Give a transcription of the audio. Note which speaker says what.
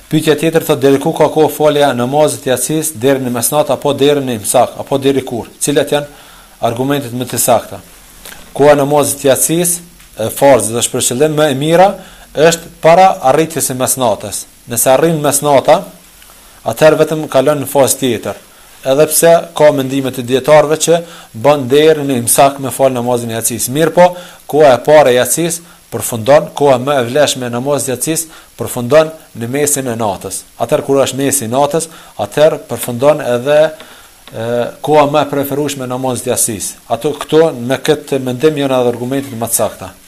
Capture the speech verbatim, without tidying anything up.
Speaker 1: Pyetja tjetër thotë deri ku ka kohë folja namazit të yatsis, deri në mesnat apo deri në imsak, apo deri kur? Cilat janë argumentet më të sakta? Koha e namazit të yatsis, farzë dhe për qëllim më e mira është para arritjes së mesnatës. Nëse arrin mesnata, atëherë vetëm kalon në fazë tjetër. Edhe pse ka mendime të dietarëve që bën deri në imsak me fal namazin e yatsis. Mirë po, koha e parë e yatsis përfundon, koha më e vlefshme e namazit të yatsis përfundon në mesin e natës. Atëherë kur është mesi i natës, atëherë përfundon edhe e, koha më e preferueshme e namazit të yatsis. Ato këto me këtë mendim janë edhe argumentet më të sakta.